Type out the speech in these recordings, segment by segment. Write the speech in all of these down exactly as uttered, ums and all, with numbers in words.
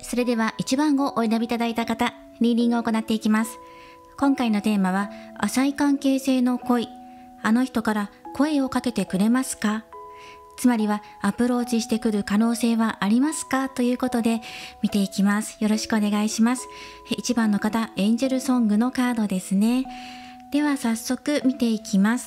それではいちばんをお選びいただいた方、リーディングを行っていきます。今回のテーマは、浅い関係性の恋。あの人から声をかけてくれますか？つまりはアプローチしてくる可能性はありますかということで見ていきます。よろしくお願いします。いちばんの方、エンジェルソングのカードですね。では早速見ていきます。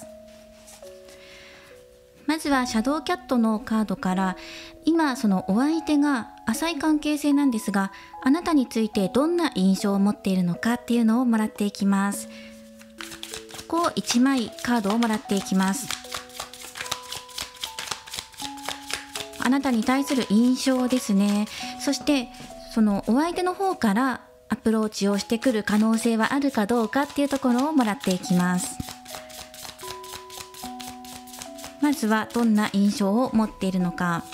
まずはシャドウキャットのカードから、今そのお相手が浅い関係性なんですが、あなたについてどんな印象を持っているのかっていうのをもらっていきます。ここいちまいカードをもらっていきます。あなたに対する印象ですね。そしてそのお相手の方からアプローチをしてくる可能性はあるかどうかっていうところをもらっていきます。まずはどんな印象を持っているのか。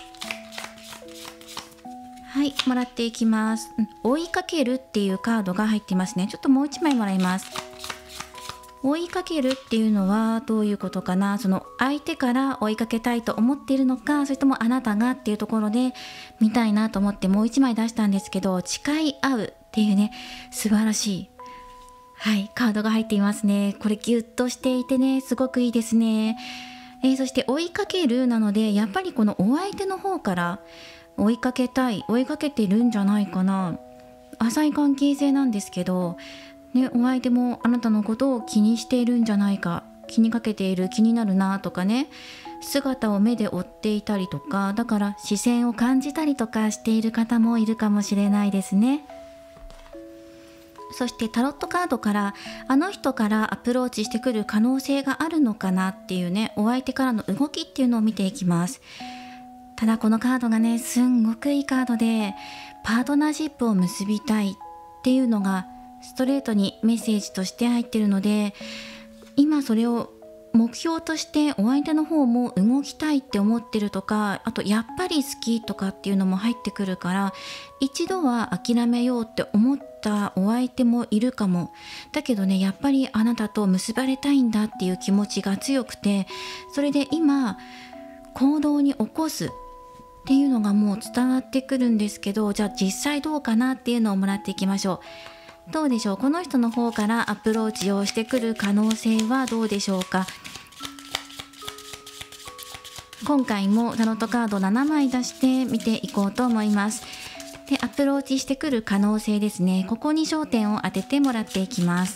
はい、もらっていきます。追いかけるっていうカードが入っていますね。ちょっともういちまいもらいます。追いかけるっていうのはどういうことかな。その相手から追いかけたいと思っているのか、それともあなたがっていうところで見たいなと思ってもういちまい出したんですけど、誓い合うっていうね、素晴らしい、はい、カードが入っていますね。これギュッとしていてね、すごくいいですね。えー、そして追いかけるなので、やっぱりこのお相手の方から追いかけたい、追いかけてるんじゃないかな。浅い関係性なんですけど、ね、お相手もあなたのことを気にしているんじゃないか、気にかけている、気になるなとかね、姿を目で追っていたりとか、だから視線を感じたりとかしている方もいるかもしれないですね。そしてタロットカードから、あの人からアプローチしてくる可能性があるのかなっていうね、お相手からの動きっていうのを見ていきます。ただこのカードがね、すんごくいいカードで、パートナーシップを結びたいっていうのがストレートにメッセージとして入ってるので、今それを目標としてお相手の方も動きたいって思ってるとか、あとやっぱり好きとかっていうのも入ってくるから、一度は諦めようって思ったお相手もいるかも。だけどね、やっぱりあなたと結ばれたいんだっていう気持ちが強くて、それで今行動に起こすっていうのがもう伝わってくるんですけど、じゃあ実際どうかなっていうのをもらっていきましょう。どうでしょう。この人の方からアプローチをしてくる可能性はどうでしょうか。今回もタロットカードななまい出して見ていこうと思います。で、アプローチしてくる可能性ですね。ここに焦点を当ててもらっていきます。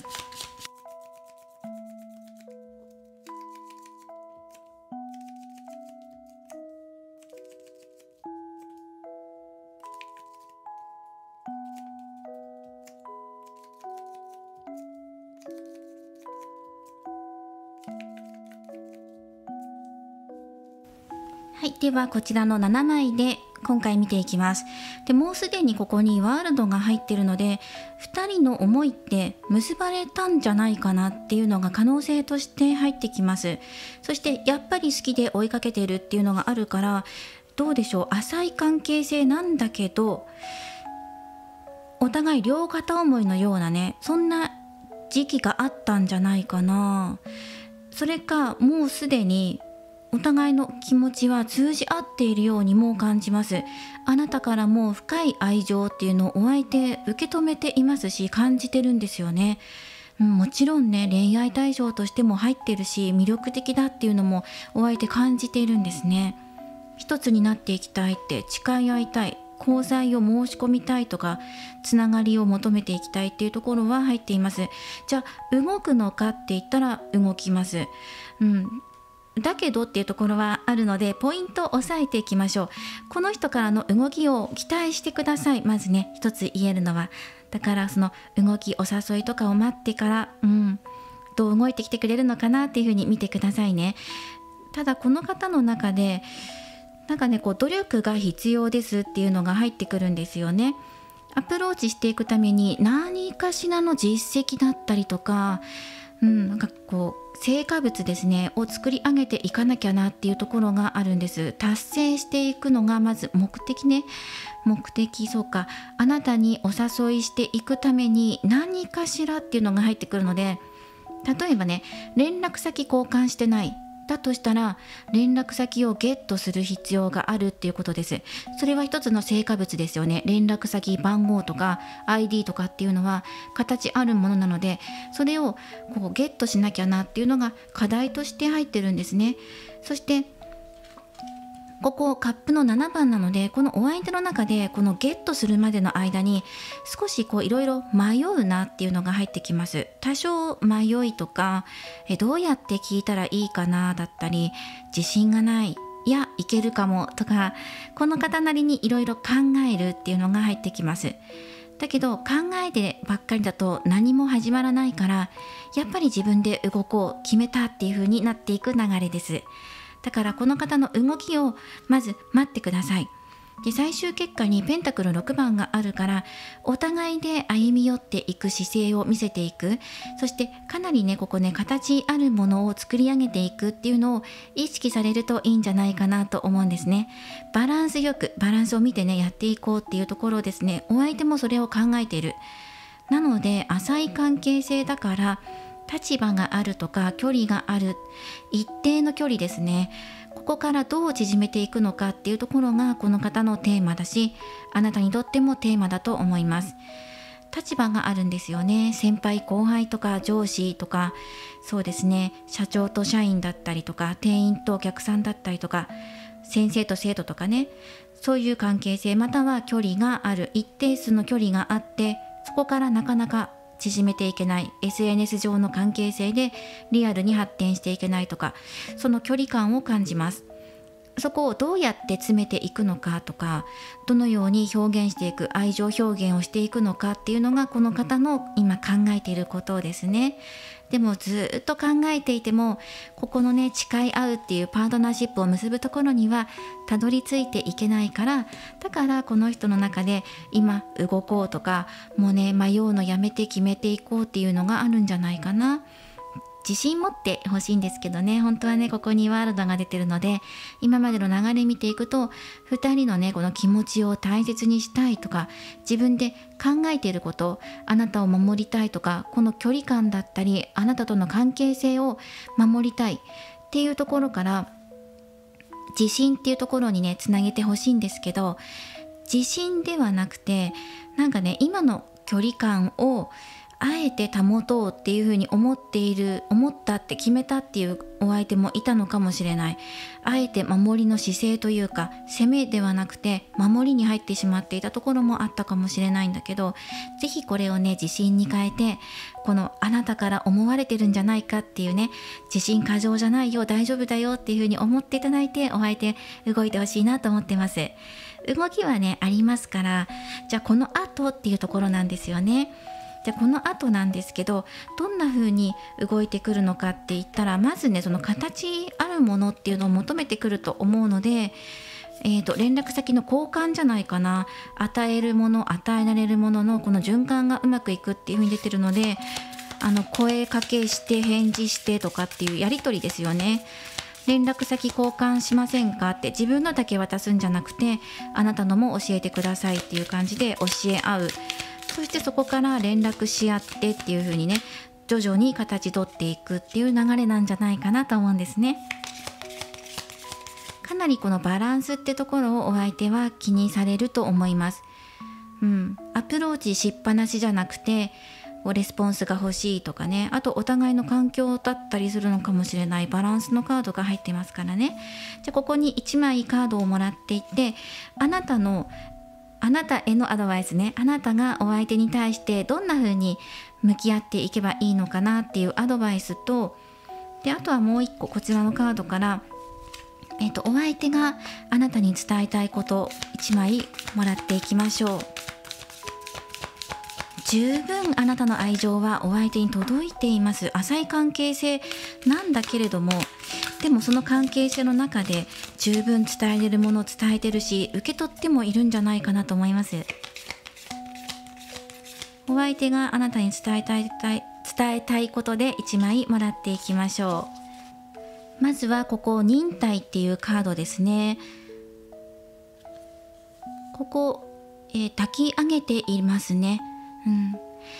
はい、ではこちらのななまいで今回見ていきます。で、もうすでにここにワールドが入っているので、ふたりの思いって結ばれたんじゃないかなっていうのが可能性として入ってきます。そしてやっぱり好きで追いかけているっていうのがあるから、どうでしょう。浅い関係性なんだけど、お互い両片思いのようなね、そんな時期があったんじゃないかな。それかもうすでにお互いの気持ちは通じ合っているようにも感じます。あなたからも深い愛情っていうのをお相手受け止めていますし、感じてるんですよね。うん、もちろんね、恋愛対象としても入ってるし、魅力的だっていうのもお相手感じているんですね。一つになっていきたいって、誓い合いたい、交際を申し込みたいとか、つながりを求めていきたいっていうところは入っています。じゃあ動くのかって言ったら動きます。うんだけどっていうところはあるので、ポイントを押さえていきましょう。この人からの動きを期待してください。まずね、一つ言えるのは、だからその動き、お誘いとかを待ってから、うん、どう動いてきてくれるのかなっていうふうに見てくださいね。ただこの方の中でなんかね、こう努力が必要ですっていうのが入ってくるんですよね。アプローチしていくために何かしらの実績だったりとか、うん、なんかこう成果物ですねを作り上げていかなきゃなっていうところがあるんです。達成していくのがまず目的ね。目的、そうか、あなたにお誘いしていくために何かしらっていうのが入ってくるので、例えばね、連絡先交換してない、 だとしたら連絡先をゲットする必要があるっていうことです。それは一つの成果物ですよね。連絡先番号とか アイディー とかっていうのは形あるものなので、それをこうゲットしなきゃなっていうのが課題として入ってるんですね。そしてここカップのななばんなので、このお相手の中でこのゲットするまでの間に少しこういろいろ迷うなっていうのが入ってきます。多少迷いとか、えどうやって聞いたらいいかなだったり、自信がない、いやいけるかもとか、この方なりにいろいろ考えるっていうのが入ってきます。だけど考えてばっかりだと何も始まらないから、やっぱり自分で動こう、決めたっていう風になっていく流れです。だからこの方の動きをまず待ってください。で、最終結果にペンタクルろくばんがあるから、お互いで歩み寄っていく姿勢を見せていく。そしてかなりね、ここね、形あるものを作り上げていくっていうのを意識されるといいんじゃないかなと思うんですね。バランスよくバランスを見てね、やっていこうっていうところですね。お相手もそれを考えている。なので浅い関係性だから、立場があるとか距離がある、一定の距離ですね。ここからどう縮めていくのかっていうところがこの方のテーマだし、あなたにとってもテーマだと思います。立場があるんですよね。先輩後輩とか上司とか、そうですね、社長と社員だったりとか、店員とお客さんだったりとか、先生と生徒とかね、そういう関係性、または距離がある、一定数の距離があって、そこからなかなか縮めていけない、 エスエヌエス 上の関係性でリアルに発展していけないとか、その距離感を感じます。そこをどうやって詰めていくのかとか、どのように表現していく、愛情表現をしていくのかっていうのがこの方の今考えていることですね。でもずっと考えていても、ここのね、誓い合うっていうパートナーシップを結ぶところにはたどり着いていけないから、だからこの人の中で今動こうとか、もうね、迷うのやめて決めていこうっていうのがあるんじゃないかな。自信持ってほしいんですけどね、本当はね、ここにワールドが出てるので、今までの流れ見ていくと、ふたりのね、この気持ちを大切にしたいとか、自分で考えていること、あなたを守りたいとか、この距離感だったり、あなたとの関係性を守りたいっていうところから、自信っていうところにね、つなげてほしいんですけど、自信ではなくて、なんかね、今の距離感をあえて保とうっていうふうに思っている、思ったって決めたっていうお相手もいたのかもしれない。あえて守りの姿勢というか、攻めではなくて守りに入ってしまっていたところもあったかもしれないんだけど、ぜひこれをね、自信に変えて、このあなたから思われてるんじゃないかっていうね、自信過剰じゃないよ、大丈夫だよっていうふうに思っていただいて、お相手動いてほしいなと思ってます。動きはね、ありますから、じゃあこの後っていうところなんですよね。じゃあこの後なんですけど、どんな風に動いてくるのかって言ったら、まずね、その形あるものっていうのを求めてくると思うので、えーと、連絡先の交換じゃないかな。与えるもの、与えられるもののこの循環がうまくいくっていう風に出てるので、あの声かけして返事してとかっていうやり取りですよね。連絡先交換しませんかって、自分のだけ渡すんじゃなくて、あなたのも教えてくださいっていう感じで教え合う。そしてそこから連絡し合ってっていう風にね、徐々に形取っていくっていう流れなんじゃないかなと思うんですね。かなりこのバランスってところをお相手は気にされると思います。うん、アプローチしっぱなしじゃなくて、レスポンスが欲しいとかね、あとお互いの環境だったりするのかもしれないバランスのカードが入ってますからね。じゃあここにいちまいカードをもらっていって、あなたのあなたへのアドバイスね、あなたがお相手に対してどんな風に向き合っていけばいいのかなっていうアドバイスと、であとはもう一個こちらのカードから、えーと、お相手があなたに伝えたいこといちまいもらっていきましょう。十分あなたの愛情はお相手に届いています。浅い関係性なんだけれども、でもその関係性の中で十分伝えれるものを伝えてるし、受け取ってもいるんじゃないかなと思います。お相手があなたに伝えたい、伝えたいことでいちまいもらっていきましょう。まずはここ、忍耐っていうカードですね。ここ、えー、炊き上げていますね。うん、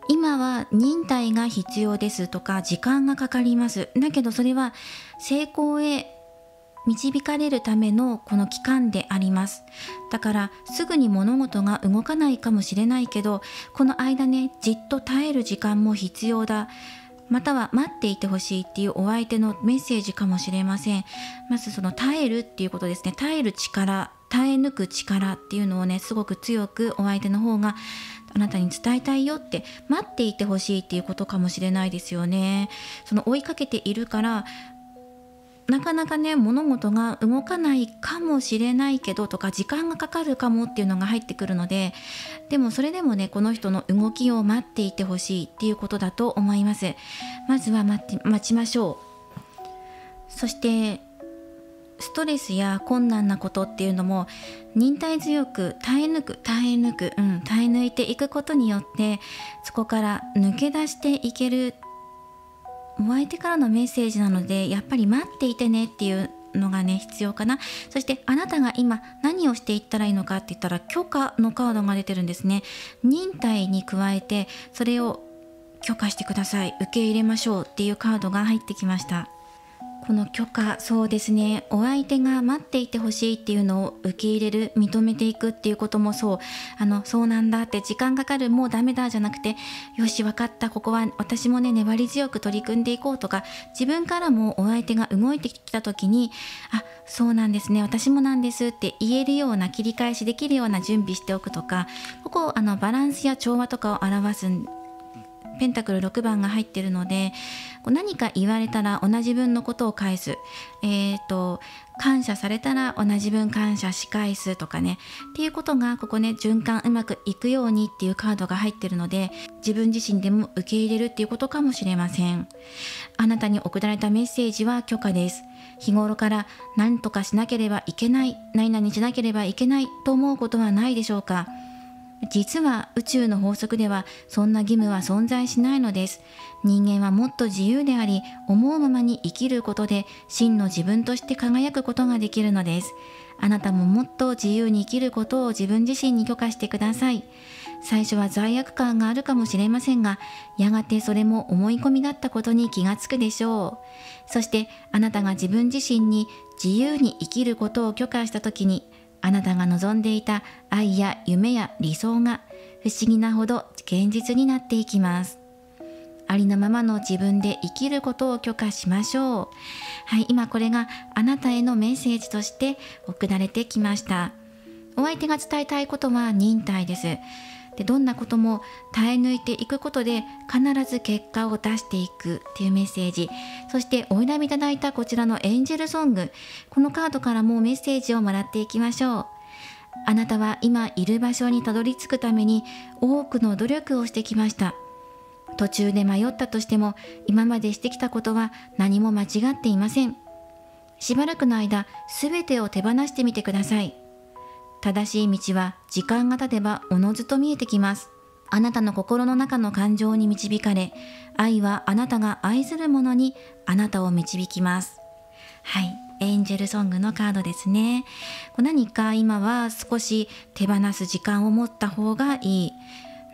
今は忍耐が必要ですとか時間がかかります。だけどそれは成功へ導かれるためのこの期間であります。だからすぐに物事が動かないかもしれないけど、この間ね、じっと耐える時間も必要だ。または待っていてほしいっていうお相手のメッセージかもしれません。まずその耐えるっていうことですね。耐える力、耐え抜く力っていうのをね、すごく強くお相手の方があなたに伝えたいよって、待っていてほしいっていうことかもしれないですよね。その追いかけているからなかなかね、物事が動かないかもしれないけどとか、時間がかかるかもっていうのが入ってくるので、でもそれでもね、この人の動きを待っていてほしいっていうことだと思います。まずは待って、待ちましょう。そしてストレスや困難なことっていうのも忍耐強く耐え抜く耐え抜く、うん、耐え抜いていくことによって、そこから抜け出していけるお相手からのメッセージなので、やっぱり待っていてねっていうのがね、必要かな。そしてあなたが今何をしていったらいいのかって言ったら、許可のカードが出てるんですね。忍耐に加えてそれを許可してください、受け入れましょうっていうカードが入ってきました。この許可、そうですね、お相手が待っていてほしいっていうのを受け入れる、認めていくっていうこともそう、あのそうなんだって、時間かかる、もうダメだじゃなくて、よし分かった、ここは私もね粘り強く取り組んでいこうとか、自分からもお相手が動いてきた時に、あ、そうなんですね、私もなんですって言えるような、切り返しできるような準備しておくとか、ここあのバランスや調和とかを表すペンタクルろくばんが入ってるので、何か言われたら同じ分のことを返す、えーと感謝されたら同じ分感謝し返すとかね、っていうことがここね、循環うまくいくようにっていうカードが入ってるので、自分自身でも受け入れるっていうことかもしれません。あなたに送られたメッセージは許可です。日頃から何とかしなければいけない、何々しなければいけないと思うことはないでしょうか。実は宇宙の法則ではそんな義務は存在しないのです。人間はもっと自由であり、思うままに生きることで真の自分として輝くことができるのです。あなたももっと自由に生きることを自分自身に許可してください。最初は罪悪感があるかもしれませんが、やがてそれも思い込みだったことに気がつくでしょう。そしてあなたが自分自身に自由に生きることを許可したときに、あなたが望んでいた愛や夢や理想が不思議なほど現実になっていきます。ありのままの自分で生きることを許可しましょう。はい、今これがあなたへのメッセージとして送られてきました。お相手が伝えたいことは忍耐です。で、どんなことも耐え抜いていくことで必ず結果を出していくっていうメッセージ。そしてお選びいただいたこちらのエンジェルソング、このカードからもメッセージをもらっていきましょう。あなたは今いる場所にたどり着くために多くの努力をしてきました。途中で迷ったとしても、今までしてきたことは何も間違っていません。しばらくの間、すべてを手放してみてください。正しい道は時間が経てばおのずと見えてきます。あなたの心の中の感情に導かれ、愛はあなたが愛するものにあなたを導きます。はい、エンジェルソングのカードですね。何か今は少し手放す時間を持った方がいい。うん、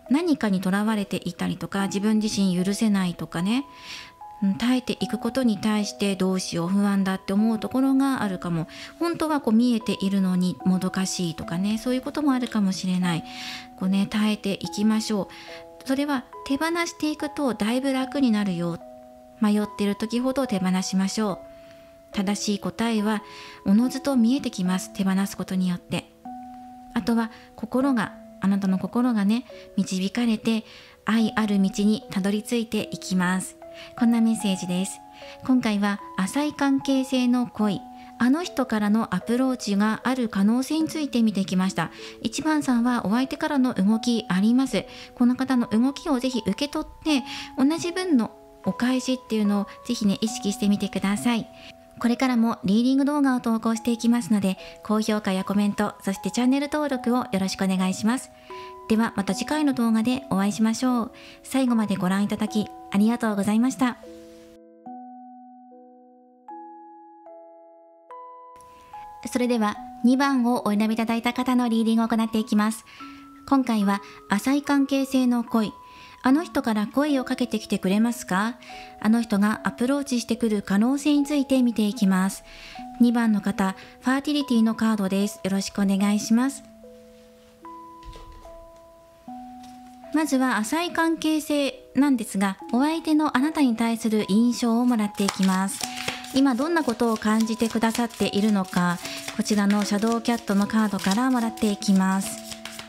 何かにとらわれていたりとか、自分自身許せないとかね、耐えていくことに対してどうしよう、不安だって思うところがあるかも。本当はこう見えているのにもどかしいとかね、そういうこともあるかもしれない。こうね、耐えていきましょう。それは手放していくとだいぶ楽になるよ。迷っている時ほど手放しましょう。正しい答えはおのずと見えてきます。手放すことによって。あとは心が、あなたの心がね、導かれて愛ある道にたどり着いていきます。こんなメッセージです。今回は浅い関係性の恋、あの人からのアプローチがある可能性について見てきました。いちばんさんはお相手からの動きあります。この方の動きをぜひ受け取って、同じ分のお返しっていうのをぜひね、意識してみてください。これからもリーディング動画を投稿していきますので、高評価やコメント、そしてチャンネル登録をよろしくお願いします。ではまた次回の動画でお会いしましょう。最後までご覧いただきありがとうございました。それではにばんをお選びいただいた方のリーディングを行っていきます。今回は浅い関係性の恋、 あの人から声をかけてきてくれますか？あの人がアプローチしてくる可能性について見ていきます。にばんの方、ファーティリティのカードです。よろしくお願いします。まずは浅い関係性なんですが、お相手のあなたに対する印象をもらっていきます。今どんなことを感じてくださっているのか、こちらのシャドウキャットのカードからもらっていきます。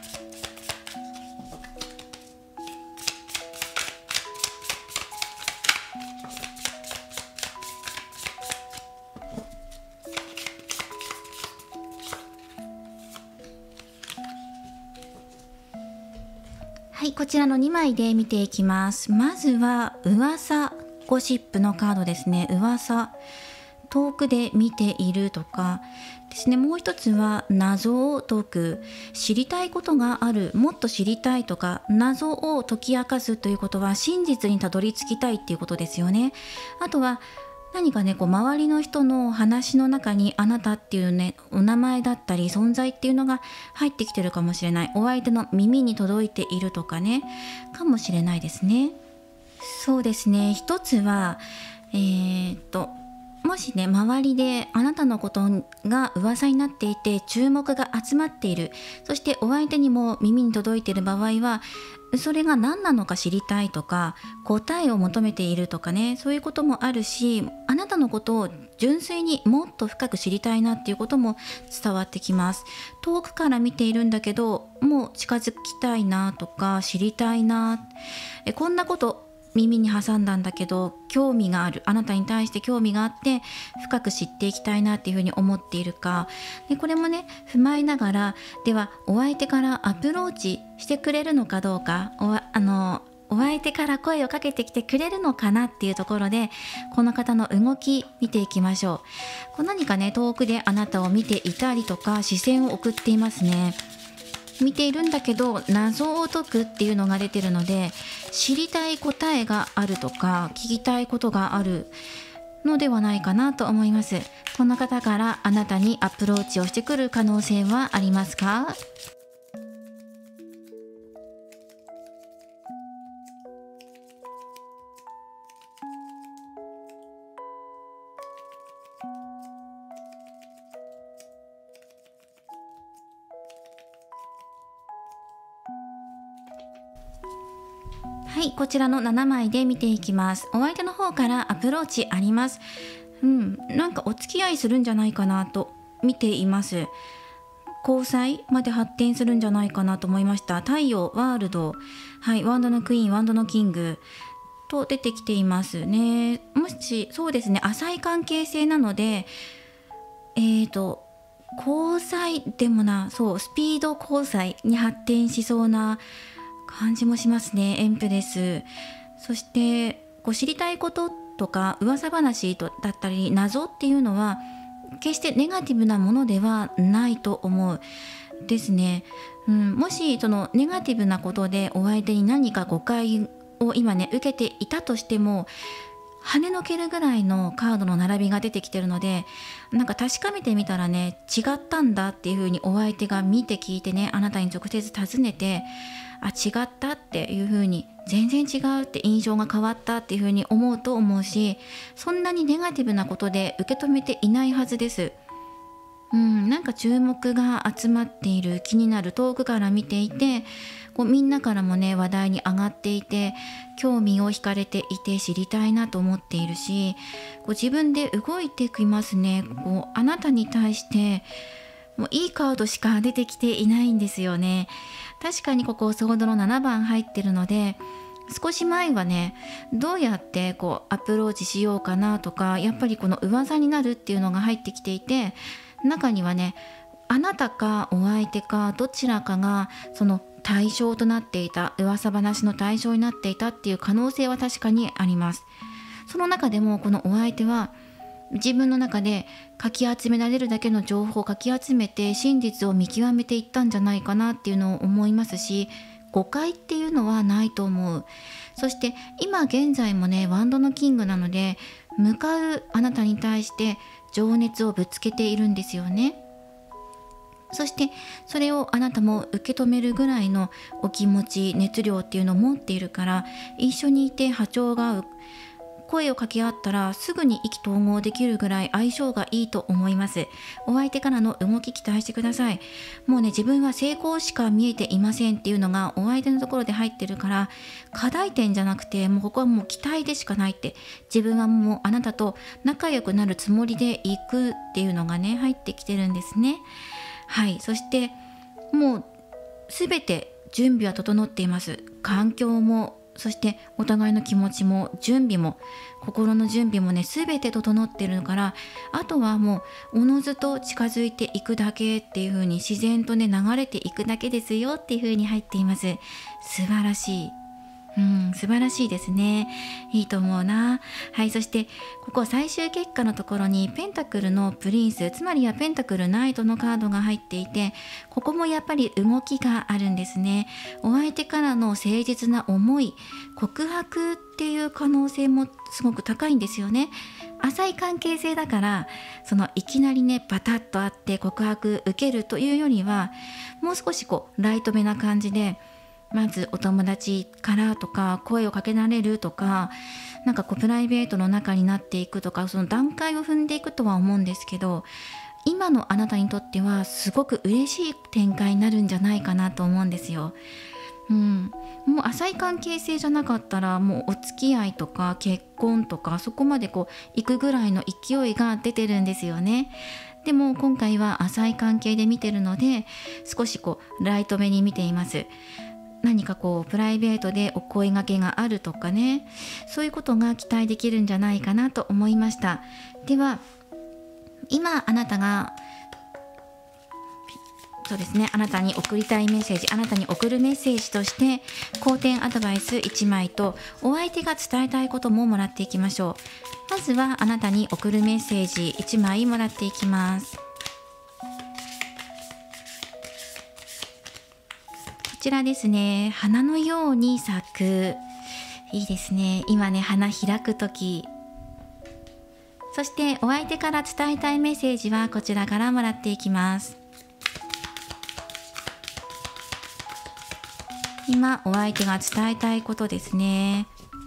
はい、こちらのにまいで見ていきます。まずは噂、ゴシップのカードですね。噂、遠くで見ているとかですね。もう一つは謎を解く、知りたいことがある、もっと知りたいとか、謎を解き明かすということは真実にたどり着きたいっていうことですよね。あとは何かね、こう周りの人の話の中にあなたっていうね、お名前だったり存在っていうのが入ってきてるかもしれない。お相手の耳に届いているとかね、かもしれないですね。そうですね、一つはえー、っともしね、周りであなたのことが噂になっていて注目が集まっている、そしてお相手にも耳に届いている場合は、それが何なのか知りたいとか、答えを求めているとかね、そういうこともあるし、あなたのことを純粋にもっと深く知りたいなっていうことも伝わってきます。遠くから見ているんだけど、もう近づきたいなとか、知りたいな、えこんなこと耳に挟んだんだけど興味がある、あなたに対して興味があって深く知っていきたいなっていうふうに思っているかで、これもね踏まえながら、ではお相手からアプローチしてくれるのかどうか、おあのお相手から声をかけてきてくれるのかなっていうところで、この方の動き見ていきましょう。こう何かね、遠くであなたを見ていたりとか、視線を送っていますね。見ているんだけど謎を解くっていうのが出てるので、知りたい答えがあるとか聞きたいことがあるのではないかなと思います。この方からあなたにアプローチをしてくる可能性はありますか？はい、こちらのななまいで見ていきます。お相手の方からアプローチあります。うん、なんかお付き合いするんじゃないかなと見ています。交際まで発展するんじゃないかなと思いました。太陽、ワールド、はい、ワンドのクイーン、ワンドのキングと出てきていますね。もしそうですね、浅い関係性なので、えーと交際でもな、そうスピード交際に発展しそうな感じもしますね。エンプレス、そしてこう知りたいこととか噂話とだったり謎っていうのは決してネガティブなものではないと思うですね。うん、もしそのネガティブなことでお相手に何か誤解を今ね受けていたとしても、跳ねのけるぐらいのカードの並びが出てきてるので、なんか確かめてみたらね、違ったんだっていう風にお相手が見て聞いてね、あなたに直接尋ねて、あ、違ったっていう風に、全然違うって印象が変わったっていう風に思うと思うし、そんなにネガティブなことで受け止めていないはずです。うん、なんか注目が集まっている、気になる、遠くから見ていて、こうみんなからもね話題に上がっていて、興味を惹かれていて知りたいなと思っているし、こう自分で動いてきますね。こうあなたに対してもういいカードしか出てきていないんですよね。確かにここソードのななばん入ってるので、少し前はね、どうやってこうアプローチしようかなとか、やっぱりこの噂になるっていうのが入ってきていて、中にはね、あなたかお相手かどちらかがその対象となっていた、噂話の対象になっていたっていう可能性は確かにあります。その中でもこのお相手は自分の中でかき集められるだけの情報をかき集めて真実を見極めていったんじゃないかなっていうのを思いますし、誤解っていうのはないと思う。そして今現在もね、ワンドのキングなので、向かうあなたに対して情熱をぶつけているんですよね。 そしてそれをあなたも受け止めるぐらいのお気持ち、熱量っていうのを持っているから、一緒にいて波長が合う、声を掛け合ったらすぐに意気投合できるぐらい相性がいいと思います。お相手からの動き期待してください。もうね、自分は成功しか見えていませんっていうのがお相手のところで入ってるから、課題点じゃなくて、もうここはもう期待でしかないって、自分はもうあなたと仲良くなるつもりでいくっていうのがね、入ってきてるんですね。はい、そしてもう全て準備は整っています。環境も、そしてお互いの気持ちも、準備も、心の準備もね、全て整ってるから、あとはもうおのずと近づいていくだけっていう風に、自然とね流れていくだけですよっていう風に入っています。素晴らしい。うん、素晴らしいですね。いいと思うな。はい、そしてここ最終結果のところにペンタクルのプリンス、つまりはペンタクルナイトのカードが入っていて、ここもやっぱり動きがあるんですね。お相手からの誠実な思い、告白っていう可能性もすごく高いんですよね。浅い関係性だから、そのいきなりねバタッと会って告白受けるというよりは、もう少しこうライトめな感じで、まずお友達からとか、声をかけられるとか、なんかこうプライベートの中になっていくとか、その段階を踏んでいくとは思うんですけど、今のあなたにとってはすごく嬉しい展開になるんじゃないかなと思うんですよ。うん、もう浅い関係性じゃなかったら、もうお付き合いとか結婚とか、そこまでこう行くぐらいの勢いが出てるんですよね。でも今回は浅い関係で見てるので、少しこうライトめに見ています。何かこうプライベートでお声掛けがあるとかね、そういうことが期待できるんじゃないかなと思いました。では今あなたがそうですね、あなたに送りたいメッセージ、あなたに送るメッセージとして好転アドバイスいちまいと、お相手が伝えたいことももらっていきましょう。まずはあなたに送るメッセージいちまいもらっていきます。こちらですね、花のように咲く。いいですね。今ね、花開く時。そしてお相手から伝えたいメッセージはこちらからもらっていきます。今お相手が伝えたいことですね。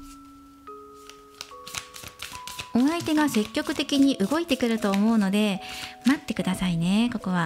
お相手が積極的に動いてくると思うので、待ってくださいね。ここは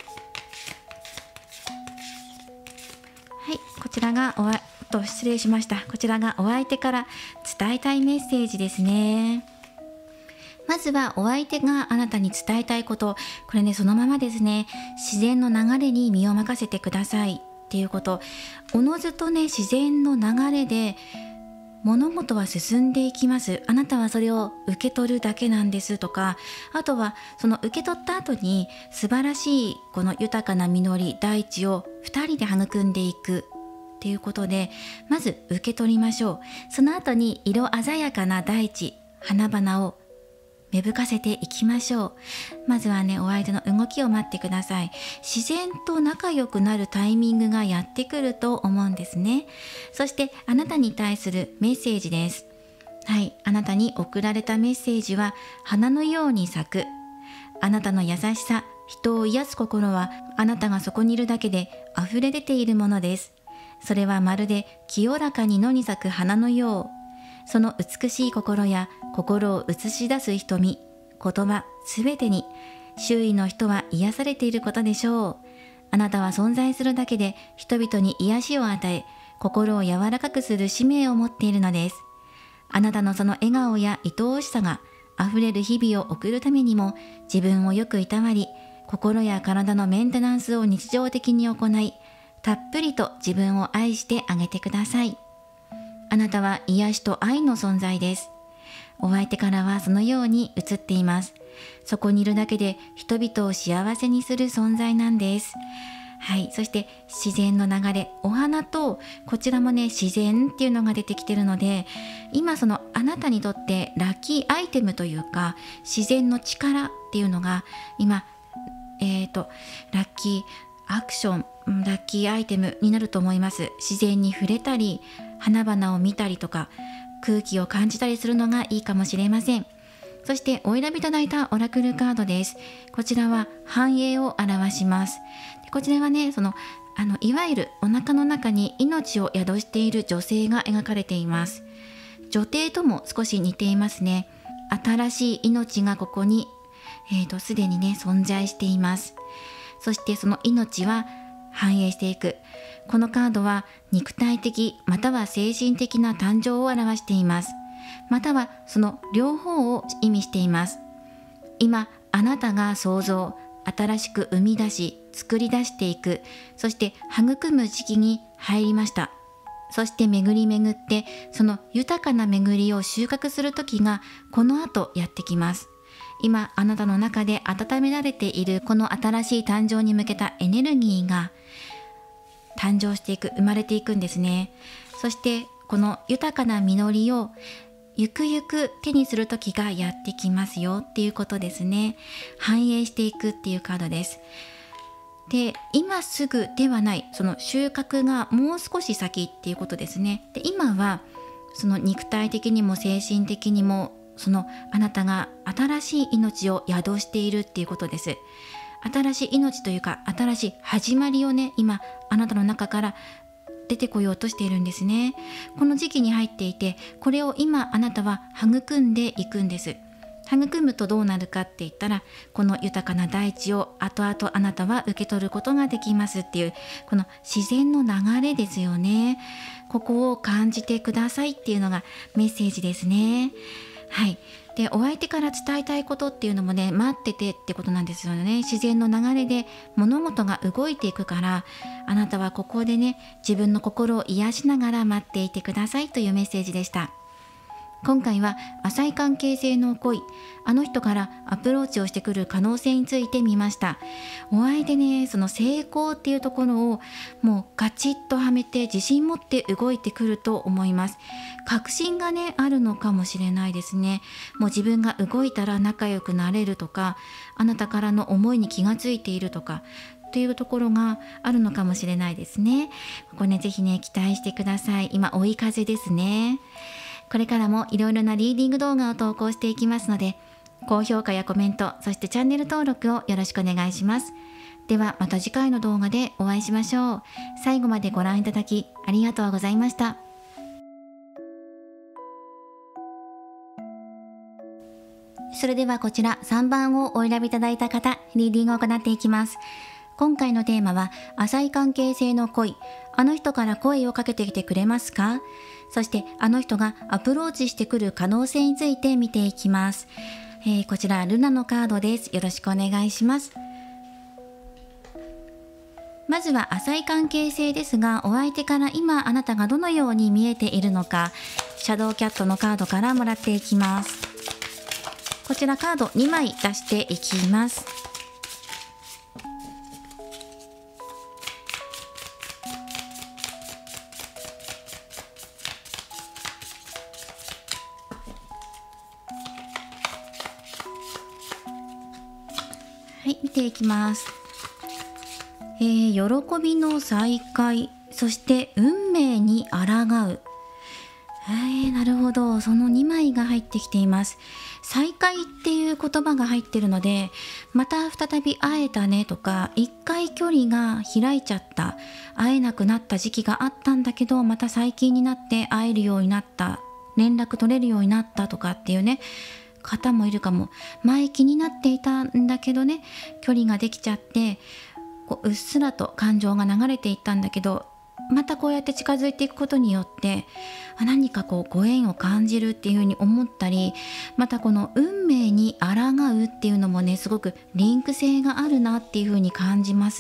はい、こちらがおわと失礼しました。こちらがお相手から伝えたいメッセージですね。まずはお相手があなたに伝えたいこと、これね、そのままですね、自然の流れに身を任せてくださいっていうこと。おのずとね、自然の流れで物事は進んでいきます。あなたはそれを受け取るだけなんですとか、あとはその受け取った後に素晴らしいこの豊かな実り、大地をふたりで育んでいくっていうことで、まず受け取りましょう。その後に色鮮やかな大地、花々を芽吹かせていきましょう。まずはね、お相手の動きを待ってください。自然と仲良くなるタイミングがやってくると思うんですね。そしてあなたに対するメッセージです。はい、あなたに送られたメッセージは、花のように咲く。あなたの優しさ、人を癒す心は、あなたがそこにいるだけで溢れ出ているものです。それはまるで清らかに野に咲く花のよう。その美しい心や心を映し出す瞳、言葉すべてに周囲の人は癒されていることでしょう。あなたは存在するだけで人々に癒しを与え、心を柔らかくする使命を持っているのです。あなたのその笑顔や愛おしさがあふれる日々を送るためにも、自分をよくいたわり、心や体のメンテナンスを日常的に行い、たっぷりと自分を愛してあげてください。あなたは癒しと愛の存在です。お相手からはそのように映っています。そこにいるだけで人々を幸せにする存在なんです。はい、そして自然の流れ、お花とこちらもね、自然っていうのが出てきてるので、今そのあなたにとってラッキーアイテムというか、自然の力っていうのが今、えーと、ラッキーアクション、ラッキーアイテムになると思います。自然に触れたり、花々を見たりとか、空気を感じたりするのがいいかもしれません。 そしてお選びいただいたオラクルカードです。こちらは繁栄を表します。でこちらはね、そのあのいわゆるお腹の中に命を宿している女性が描かれています。女帝とも少し似ていますね。新しい命がここにえーとすでにね存在しています。そしてその命は繁栄していく。このカードは肉体的または精神的な誕生を表しています。またはその両方を意味しています。今あなたが創造、新しく生み出し作り出していく、そして育む時期に入りました。そして巡り巡ってその豊かな巡りを収穫する時がこの後やってきます。今あなたの中で温められているこの新しい誕生に向けたエネルギーが誕生していく、生まれていくんですね。そしてこの豊かな実りをゆくゆく手にする時がやってきますよっていうことですね。繁栄していくっていうカードです。で、今すぐではない、その収穫がもう少し先っていうことですね。で、今はその肉体的にも精神的にもそのあなたが新しい命を宿しているっていうことです。新しい命というか新しい始まりをね、今あなたの中から出てこようとしているんですね。この時期に入っていて、これを今あなたは育んでいくんです。育むとどうなるかって言ったら、この豊かな大地を後々あなたは受け取ることができますっていう、この自然の流れですよね。ここを感じてくださいっていうのがメッセージですね。はい。で、お相手から伝えたいことっていうのもね、待っててってことなんですよね。自然の流れで物事が動いていくから、あなたはここでね、自分の心を癒しながら待っていてくださいというメッセージでした。今回は浅い関係性の恋、あの人からアプローチをしてくる可能性について見ました。お相手ね、その成功っていうところをもうガチッとはめて自信持って動いてくると思います。確信がねあるのかもしれないですね。もう自分が動いたら仲良くなれるとか、あなたからの思いに気がついているとかっていうところがあるのかもしれないですね。ここね、ぜひね期待してください。今追い風ですね。これからもいろいろなリーディング動画を投稿していきますので、高評価やコメント、そしてチャンネル登録をよろしくお願いします。ではまた次回の動画でお会いしましょう。最後までご覧いただきありがとうございました。それではこちらさんばんをお選びいただいた方、リーディングを行っていきます。今回のテーマは、浅い関係性の恋、あの人から声をかけてきてくれますか？そしてあの人がアプローチしてくる可能性について見ていきます。えー、こちらルナのカードです。よろしくお願いします。まずは浅い関係性ですが、お相手から今あなたがどのように見えているのか、シャドウキャットのカードからもらっていきます。こちらカードにまい出していきます。はい、見ていきます。えー、喜びの再会、そして運命に抗う。えー、なるほど、そのにまいが入ってきています。再会っていう言葉が入ってるので、また再び会えたねとか、一回距離が開いちゃった、会えなくなった時期があったんだけど、また最近になって会えるようになった、連絡取れるようになったとかっていうね、方もいるかも。前気になっていたんだけどね、距離ができちゃってこううっすらと感情が流れていったんだけど、またこうやって近づいていくことによって何かこうご縁を感じるっていうふうに思ったり、またこの運命に抗うっていうのもね、すごくリンク性があるなっていうふうに感じます。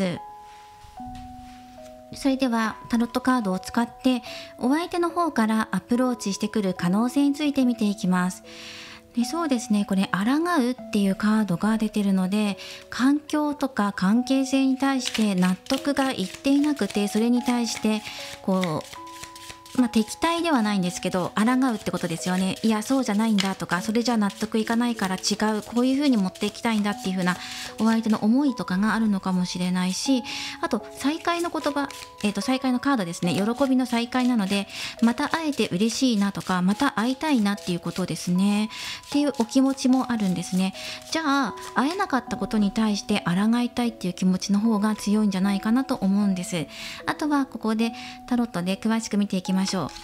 それではタロットカードを使ってお相手の方からアプローチしてくる可能性について見ていきます。でそうですね、これ抗うっていうカードが出てるので、環境とか関係性に対して納得がいっていなくて、それに対してこまあ、敵対ではないんですけど、抗うってことですよね。いやそうじゃないんだとか、それじゃ納得いかないから違う、こういうふうに持っていきたいんだっていうふうなお相手の思いとかがあるのかもしれないし、あと再会の言葉、えー、と再会のカードですね。喜びの再会なので、また会えて嬉しいなとか、また会いたいなっていうことですねっていうお気持ちもあるんですね。じゃあ会えなかったことに対して抗いたいっていう気持ちの方が強いんじゃないかなと思うんです。あとはここでタロットで詳しく見ていきましょう。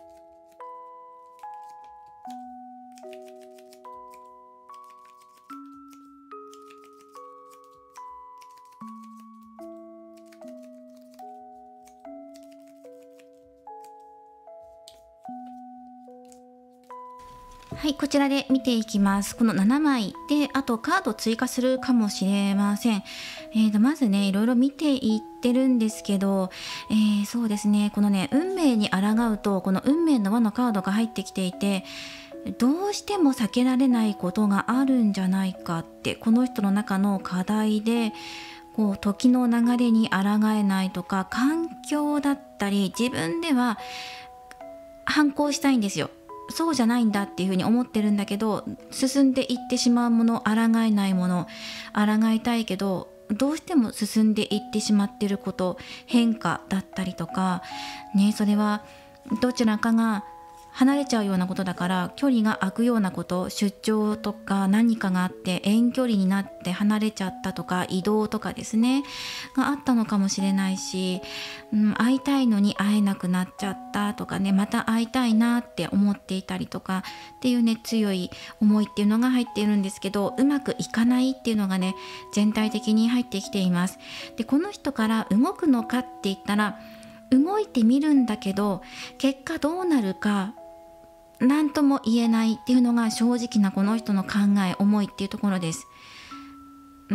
はい、こちらで見ていきます。このななまいで、あとカード追加するかもしれません。えーと、まずね、いろいろ見ていってるんですけど、えー、そうですね、このね、運命に抗うと、この運命の輪のカードが入ってきていて、どうしても避けられないことがあるんじゃないかって、この人の中の課題で、こう時の流れに抗えないとか、環境だったり、自分では反抗したいんですよ。そうじゃないんだっていうふうに思ってるんだけど、進んでいってしまうもの、抗えないもの、抗いたいけどどうしても進んでいってしまってること、変化だったりとかね、それはどちらかが離れちゃうようなことだから、距離が空くようなこと、出張とか何かがあって遠距離になって離れちゃったとか、移動とかですねがあったのかもしれないし、うん、会いたいのに会えなくなっちゃったとかね、また会いたいなって思っていたりとかっていうね、強い思いっていうのが入っているんですけど、うまくいかないっていうのがね、全体的に入ってきています。で、この人から動くのかって言ったら、動いてみるんだけど結果どうなるか何とも言えないっていうのが正直なこの人の考え、思いっていうところです。うん、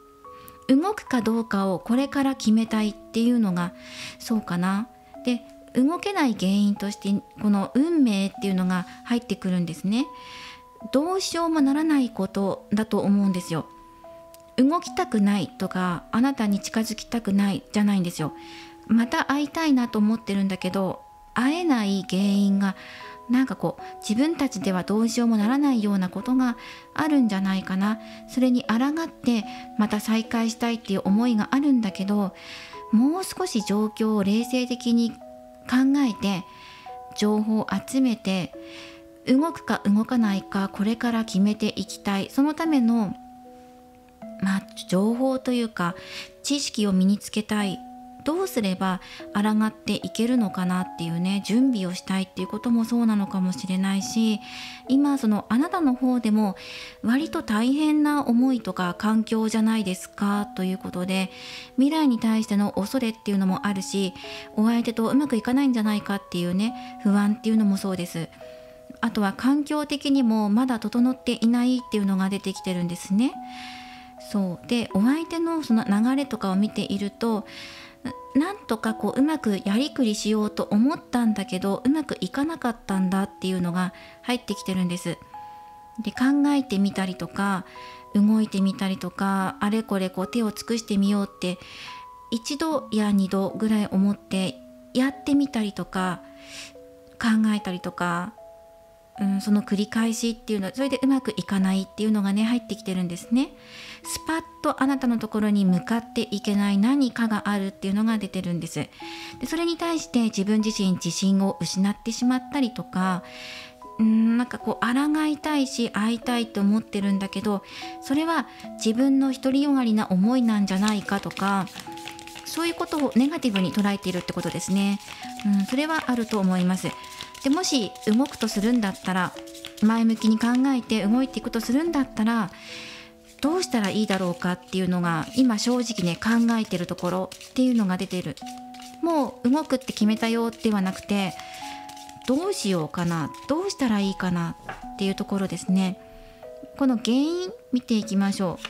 動くかどうかをこれから決めたいっていうのがそうかな。で、動けない原因としてこの運命っていうのが入ってくるんですね。どうしようもならないことだと思うんですよ。動きたくないとか、あなたに近づきたくないじゃないんですよ。また会いたいなと思ってるんだけど、会えない原因がなんかこう自分たちではどうしようもならないようなことがあるんじゃないかな。それに抗ってまた再会したいっていう思いがあるんだけど、もう少し状況を冷静的に考えて情報を集めて、動くか動かないかこれから決めていきたい。そのためのまあ情報というか知識を身につけたい。どうすれば抗っていけるのかなっていうね、準備をしたいっていうこともそうなのかもしれないし、今そのあなたの方でも割と大変な思いとか環境じゃないですかということで、未来に対しての恐れっていうのもあるし、お相手とうまくいかないんじゃないかっていうね、不安っていうのもそうです。あとは環境的にもまだ整っていないっていうのが出てきてるんですね。そうで、お相手のその流れとかを見ていると、なんとかこううまくやりくりしようと思ったんだけどうまくいかなかったんだっていうのが入ってきてるんです。で、考えてみたりとか動いてみたりとか、あれこれこう手を尽くしてみようって一度や二度ぐらい思ってやってみたりとか考えたりとか、うん、その繰り返しっていうのは、それでうまくいかないっていうのがね入ってきてるんですね。スパッとあなたのところに向かっていけない何かがあるっていうのが出てるんです。で、それに対して自分自身自信を失ってしまったりとか、うーんなんかこう抗いたいし会いたいと思ってるんだけど、それは自分の独りよがりな思いなんじゃないかとか、そういうことをネガティブに捉えているってことですね。うん、それはあると思います。で、もし動くとするんだったら、前向きに考えて動いていくとするんだったら、どうしたらいいだろうかっていうのが今正直ね考えてるところっていうのが出てる。もう動くって決めたよではなくて、どうしようかな、どうしたらいいかなっていうところですね。この原因見ていきましょ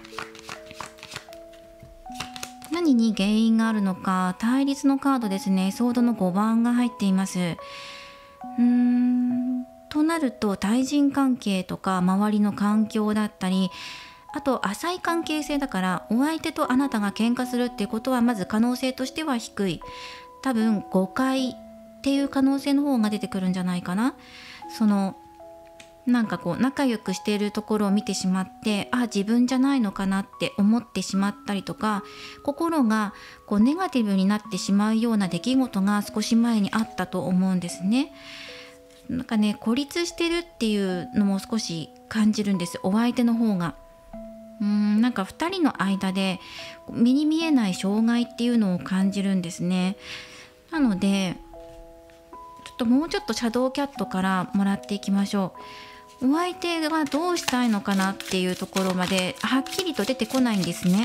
う。何に原因があるのか、対立のカードですね。ソードのごばんが入っています。うーんとなると、対人関係とか周りの環境だったり、あと浅い関係性だから、お相手とあなたが喧嘩するっていうことはまず可能性としては低い。多分誤解っていう可能性の方が出てくるんじゃないかな。そのなんかこう仲良くしているところを見てしまって、あ、自分じゃないのかなって思ってしまったりとか、心がこうネガティブになってしまうような出来事が少し前にあったと思うんですね。なんかね、孤立してるっていうのも少し感じるんです、お相手の方が。うーんなんかふたりの間で目に見えない障害っていうのを感じるんですね。なのでちょっともうちょっとシャドウキャットからもらっていきましょう。お相手がどうしたいのかなっていうところまではっきりと出てこないんですね。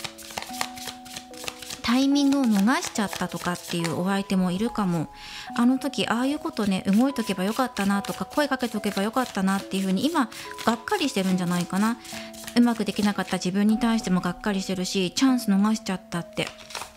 タイミングを逃しちゃったとかっていうお相手もいるかも。あの時ああいうことね、動いとけばよかったなとか、声かけとけばよかったなっていう風に今がっかりしてるんじゃないかな。うまくできなかった自分に対してもがっかりしてるし、チャンス逃しちゃったって。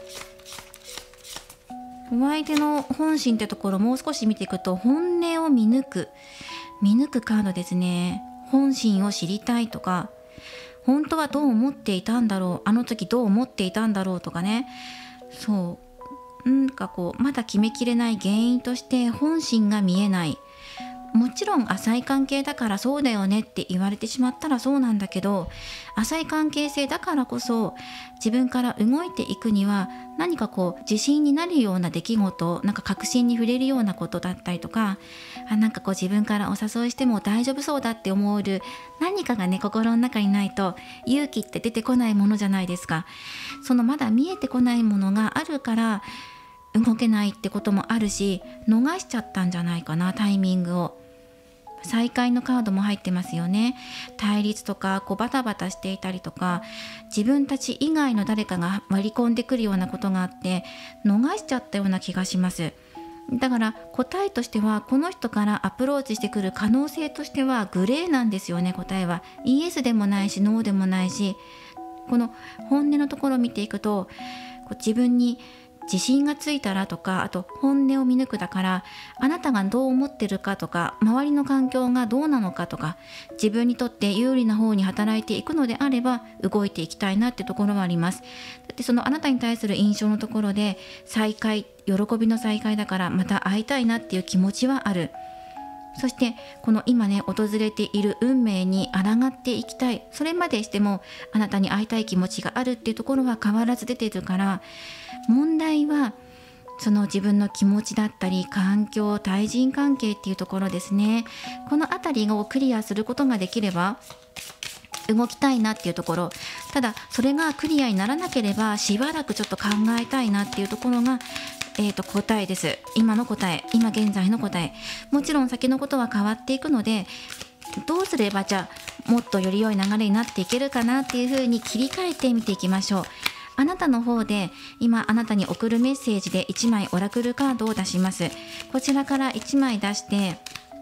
お相手の本心ってところをもう少し見ていくと、本音を見抜く見抜くカードですね。本心を知りたいとか、本当はどう思っていたんだろう、あの時どう思っていたんだろうとかね。そうなんかこうまだ決めきれない原因として本心が見えない。もちろん浅い関係だからそうだよねって言われてしまったらそうなんだけど、浅い関係性だからこそ自分から動いていくには何かこう自信になるような出来事、なんか確信に触れるようなことだったりとか、あなんかこう自分からお誘いしても大丈夫そうだって思える何かがね、心の中にないと勇気って出てこないものじゃないですか。そのまだ見えてこないものがあるから動けないってこともあるし、逃しちゃったんじゃないかな、タイミングを。再会のカードも入ってますよね。対立とかこうバタバタしていたりとか、自分たち以外の誰かが割り込んでくるようなことがあって逃しちゃったような気がします。だから答えとしては、この人からアプローチしてくる可能性としてはグレーなんですよね。答えはイエスでもないしノーでもないし、この本音のところを見ていくと、こう自分に自信がついたらとか、あと本音を見抜くだから、あなたがどう思ってるかとか、周りの環境がどうなのかとか、自分にとって有利な方に働いていくのであれば動いていきたいなってところはあります。だってそのあなたに対する印象のところで再会、喜びの再会だからまた会いたいなっていう気持ちはある。そしてこの今ね訪れている運命に抗っていきたい、それまでしてもあなたに会いたい気持ちがあるっていうところは変わらず出てるから、問題はその自分の気持ちだったり環境、対人関係っていうところですね。このあたりをクリアすることができれば動きたいなっていうところ。ただそれがクリアにならなければしばらくちょっと考えたいなっていうところがえー、と答えです。今の答え、今現在の答え。もちろん先のことは変わっていくので、どうすればじゃあもっとより良い流れになっていけるかなっていうふうに切り替えてみていきましょう。あなたの方で今あなたに送るメッセージでいちまいオラクルカードを出します。こちらからいちまい出して、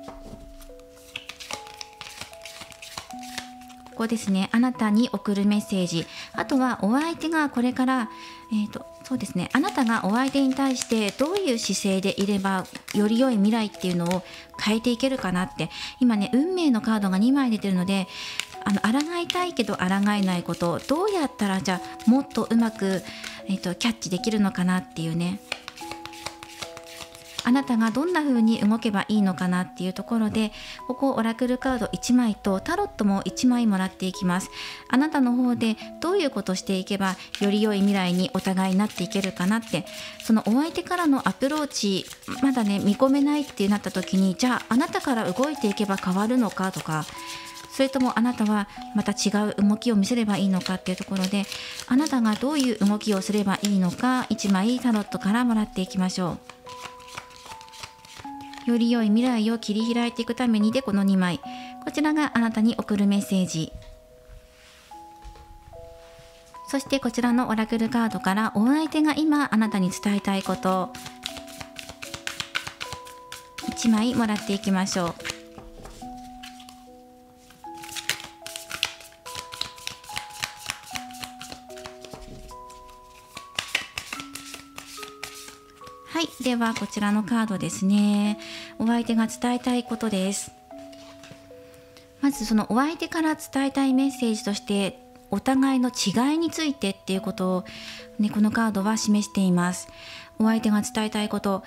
ここですね、あなたに送るメッセージ。あとはお相手がこれから、えーとそうですね、あなたがお相手に対してどういう姿勢でいればより良い未来っていうのを変えていけるかなって。今ね運命のカードがにまい出てるので、あの抗いたいけど抗えないこと、どうやったらじゃあもっとうまく、えーとキャッチできるのかなっていうね、あなたがどんな風に動けばいいのかなっていうところで、ここオラクルカードいちまいとタロットもいちまいもらっていきます。あなたの方でどういうことをしていけばより良い未来にお互いになっていけるかなって、そのお相手からのアプローチまだね見込めないってなった時に、じゃああなたから動いていけば変わるのかとか、それともあなたはまた違う動きを見せればいいのかっていうところで、あなたがどういう動きをすればいいのかいちまいタロットからもらっていきましょう。より良い未来を切り開いていくためにでこのにまい、こちらがあなたに送るメッセージ。そしてこちらのオラクルカードからお相手が今あなたに伝えたいこといちまいもらっていきましょう。はい、ではこちらのカードですね。お相手が伝えたいことです。まずそのお相手から伝えたいメッセージとして、お互いの違いについてっていうことを、ね、このカードは示しています。お相手が伝えたいこと、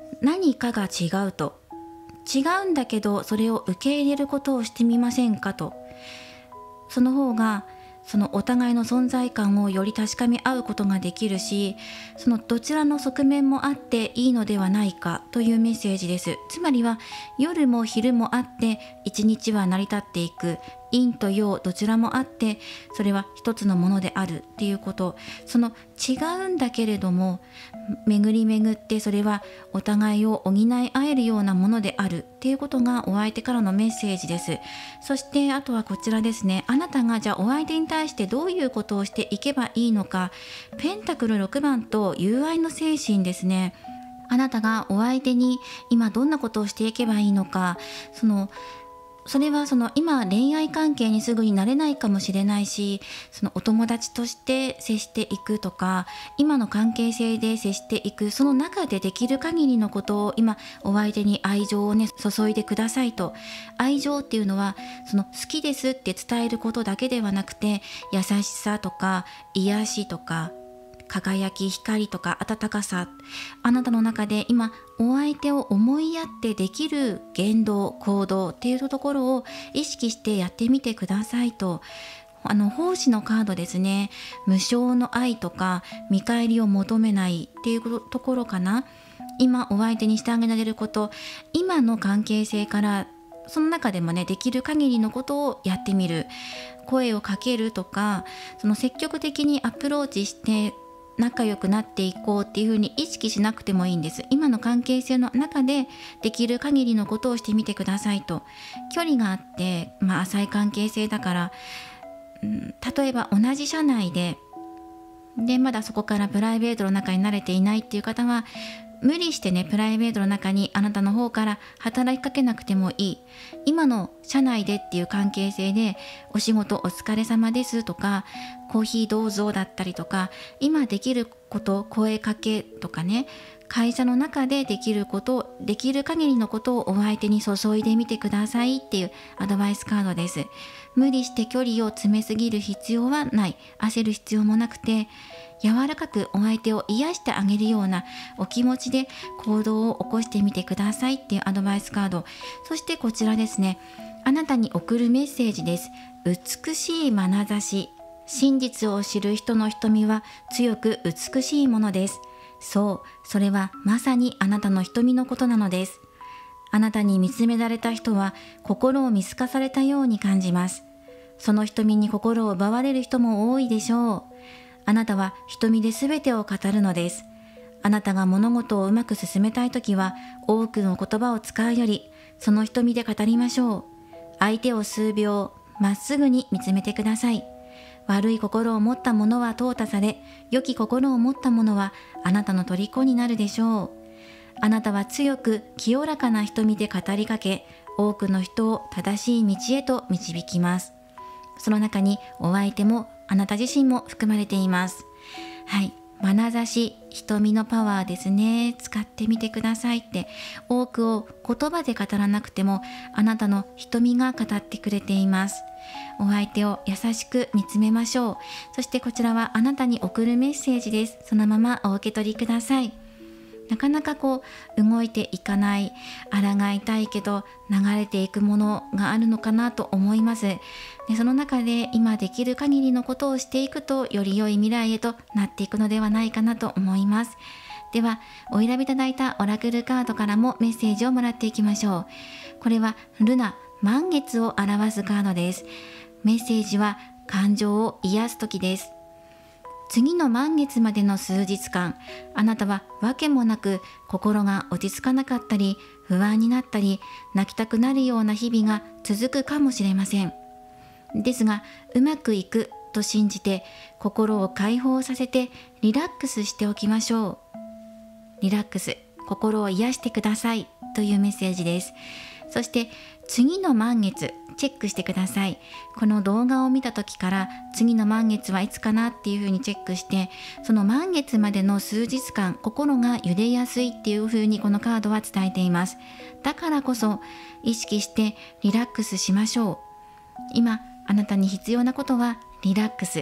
何かが違うと、違うんだけどそれを受け入れることをしてみませんかと。その方がそのお互いの存在感をより確かめ合うことができるし、そのどちらの側面もあっていいのではないかというメッセージです。つまりは夜も昼もあって一日は成り立っていく、陰と陽どちらもあってそれは一つのものであるっていうこと、その違うんだけれども巡り巡ってそれはお互いを補い合えるようなものであるっていうことがお相手からのメッセージです。そしてあとはこちらですね。あなたがじゃあお相手に対してどういうことをしていけばいいのか。ペンタクルろくばんと友愛の精神ですね。あなたがお相手に今どんなことをしていけばいいのか、そのそれはその今恋愛関係にすぐになれないかもしれないし、そのお友達として接していくとか、今の関係性で接していく、その中でできる限りのことを今お相手に愛情をね注いでくださいと。愛情っていうのはその好きですって伝えることだけではなくて、優しさとか癒しとか輝き、光とか温かさ、あなたの中で今お相手を思いやってできる言動行動っていうところを意識してやってみてくださいと。あの奉仕のカードですね。無償の愛とか見返りを求めないっていうところかな。今お相手にしてあげられること、今の関係性からその中でもねできる限りのことをやってみる。声をかけるとか、その積極的にアプローチして仲良くなっていこうっていうふうに意識しなくてもいいんです。今の関係性の中でできる限りのことをしてみてくださいと。距離があって、まあ、浅い関係性だから、うん、例えば同じ社内ででまだそこからプライベートの中に慣れていないっていう方は、無理してねプライベートの中にあなたの方から働きかけなくてもいい。今の社内でっていう関係性でお仕事お疲れ様ですとか、コーヒーどうぞだったりとか、今できること声かけとかね、会社の中でできることできる限りのことをお相手に注いでみてくださいっていうアドバイスカードです。無理して距離を詰めすぎる必要はない。焦る必要もなくて、柔らかくお相手を癒してあげるようなお気持ちで行動を起こしてみてくださいっていうアドバイスカード。そしてこちらですね。あなたに送るメッセージです。美しい眼差し。真実を知る人の瞳は強く美しいものです。そう、それはまさにあなたの瞳のことなのです。あなたに見つめられた人は心を見透かされたように感じます。その瞳に心を奪われる人も多いでしょう。あなたは瞳で全てを語るのです。あなたが物事をうまく進めたいときは、多くの言葉を使うより、その瞳で語りましょう。相手を数秒、まっすぐに見つめてください。悪い心を持った者は淘汰され、良き心を持った者はあなたの虜になるでしょう。あなたは強く清らかな瞳で語りかけ、多くの人を正しい道へと導きます。その中にお相手もあなた自身も含まれています。はい。眼差し、瞳のパワーですね。使ってみてくださいって。多くを言葉で語らなくても、あなたの瞳が語ってくれています。お相手を優しく見つめましょう。そしてこちらはあなたに送るメッセージです。そのままお受け取りください。なかなかこう動いていかない、抗いたいけど流れていくものがあるのかなと思います。でその中で今できる限りのことをしていくと、より良い未来へとなっていくのではないかなと思います。ではお選びいただいたオラクルカードからもメッセージをもらっていきましょう。これはルナ、満月を表すカードです。メッセージは感情を癒す時です。次の満月までの数日間、あなたは訳もなく心が落ち着かなかったり、不安になったり、泣きたくなるような日々が続くかもしれません。ですが、うまくいくと信じて、心を解放させてリラックスしておきましょう。リラックス、心を癒してくださいというメッセージです。そして次の満月、チェックしてください。この動画を見た時から次の満月はいつかなっていうふうにチェックして、その満月までの数日間、心が揺れやすいっていうふうにこのカードは伝えています。だからこそ意識してリラックスしましょう。今あなたに必要なことはリラックス。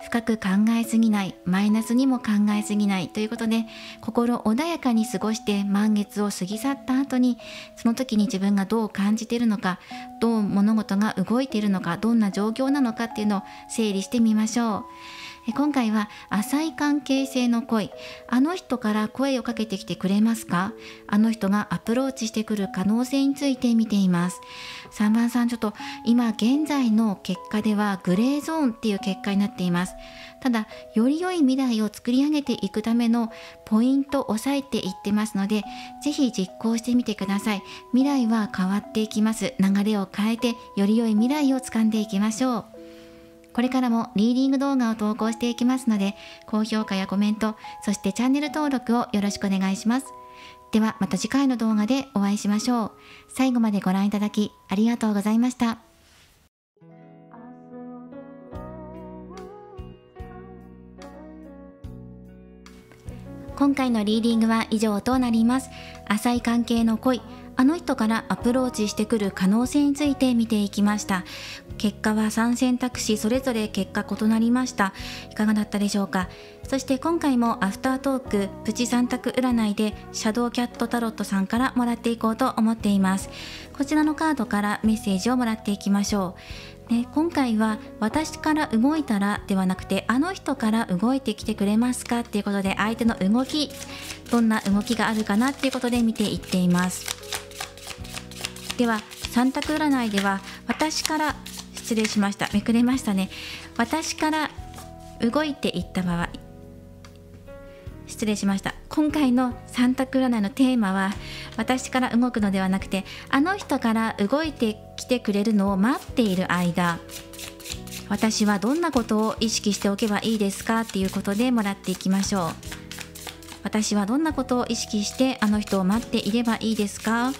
深く考えすぎない、マイナスにも考えすぎないということで、心穏やかに過ごして満月を過ぎ去った後に、その時に自分がどう感じているのか、どう物事が動いているのか、どんな状況なのかっていうのを整理してみましょう。今回は浅い関係性の恋、あの人から声をかけてきてくれますか？あの人がアプローチしてくる可能性について見ています。さんばんさん、ちょっと今現在の結果ではグレーゾーンっていう結果になっています。ただより良い未来を作り上げていくためのポイントを押さえていってますので、ぜひ実行してみてください。未来は変わっていきます。流れを変えてより良い未来を掴んでいきましょう。これからもリーディング動画を投稿していきますので、高評価やコメント、そしてチャンネル登録をよろしくお願いします。ではまた次回の動画でお会いしましょう。最後までご覧いただきありがとうございました。今回のリーディングは以上となります。浅い関係の恋、あの人からアプローチしてくる可能性について見ていきました。結果はさん選択肢それぞれ結果異なりました。いかがだったでしょうか。そして今回もアフタートークプチさん択占いでシャドウキャットタロットさんからもらっていこうと思っています。こちらのカードからメッセージをもらっていきましょう。ね、今回は私から動いたらではなくて、あの人から動いてきてくれますかっていうことで、相手の動き、どんな動きがあるかなっていうことで見ていっています。ではさん択占いでは、私から失礼しました、めくれましたね。私から動いていった場合、失礼しました。今回のさん択占いのテーマは、私から動くのではなくて、あの人から動いてきてくれるのを待っている間、私はどんなことを意識しておけばいいですかっていうことでもらっていきましょう。私はどんなことを意識してあの人を待っていればいいですか？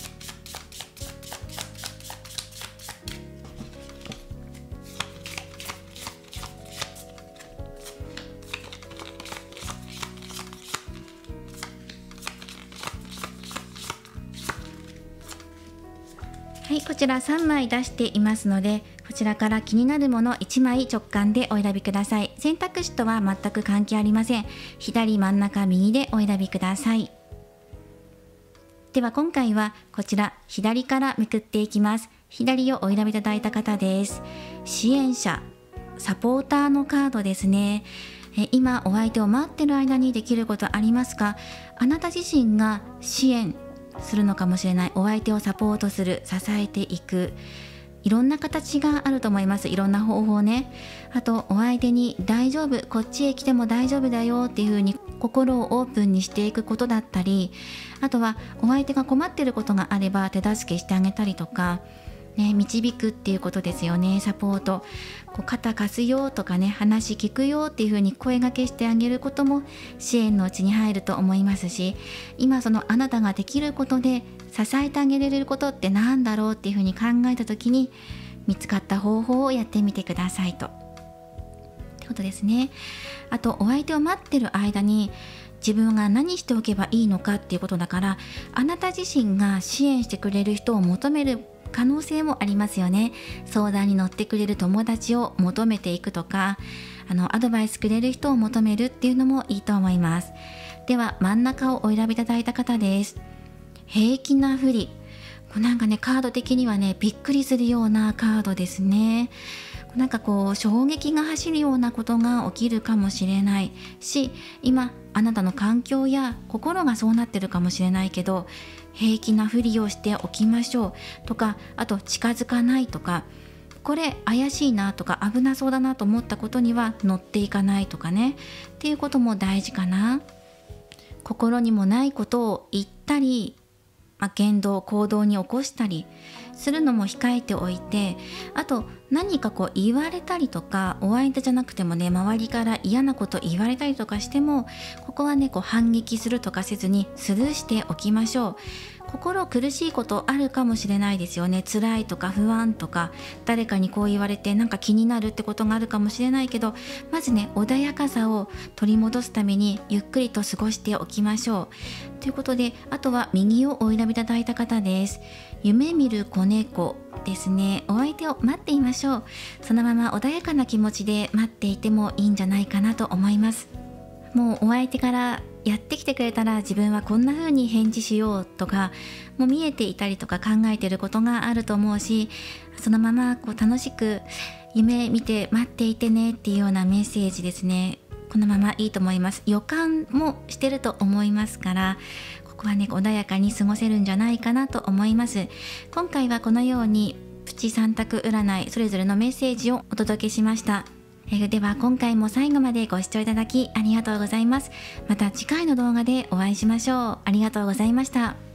はい、こちらさんまい出していますので、こちらから気になるものいちまい直感でお選びください。選択肢とは全く関係ありません。左、真ん中、右でお選びください。では今回はこちら左からめくっていきます。左をお選びいただいた方です。支援者、サポーターのカードですね。え今お相手を待ってる間にできることありますか？あなた自身が支援するのかもしれない。お相手をサポートする、支えていく、いろんな形があると思います。いろんな方法ね。あとお相手に大丈夫、こっちへ来ても大丈夫だよっていう風に心をオープンにしていくことだったり、あとはお相手が困っていることがあれば手助けしてあげたりとかね、導くっていうことですよね。サポート、こう肩貸すよとかね、話聞くよっていう風に声掛けしてあげることも支援のうちに入ると思いますし、今そのあなたができることで支えてあげられることって何だろうっていう風に考えた時に、見つかった方法をやってみてくださいとってことですね。あとお相手を待ってる間に自分が何しておけばいいのかっていうことだから、あなた自身が支援してくれる人を求める可能性もありますよね。相談に乗ってくれる友達を求めていくとか、あのアドバイスくれる人を求めるっていうのもいいと思います。では真ん中をお選びいただいた方です。平気なふり、なんかねカード的にはねびっくりするようなカードですね。なんかこう衝撃が走るようなことが起きるかもしれないし、今あなたの環境や心がそうなってるかもしれないけど、平気なふりをしておきましょうとか、あと近づかないとか、これ怪しいなとか危なそうだなと思ったことには乗っていかないとかね、っていうことも大事かな。心にもないことを言ったり、まあ、言動行動に起こしたりするのも控えておいて、あと何かこう言われたりとか、お相手じゃなくてもね周りから嫌なこと言われたりとかしても、ここはねこう反撃するとかせずにスルーしておきましょう。心苦しいことあるかもしれないですよね。辛いとか不安とか、誰かにこう言われてなんか気になるってことがあるかもしれないけど、まずね穏やかさを取り戻すためにゆっくりと過ごしておきましょうということで、あとは右をお選びいただいた方です。夢見るコ子猫ですね。お相手を待っていましょう。そのまま穏やかな気持ちで待っていてもいいんじゃないかなと思います。もうお相手からやってきてくれたら自分はこんな風に返事しようとか、もう見えていたりとか考えていることがあると思うし、そのままこう楽しく夢見て待っていてねっていうようなメッセージですね。このままいいと思います。予感もしてると思いますから、ここはね穏やかに過ごせるんじゃないかなと思います。今回はこのようにプチさん択占いそれぞれのメッセージをお届けしました。えでは今回も最後までご視聴いただきありがとうございます。また次回の動画でお会いしましょう。ありがとうございました。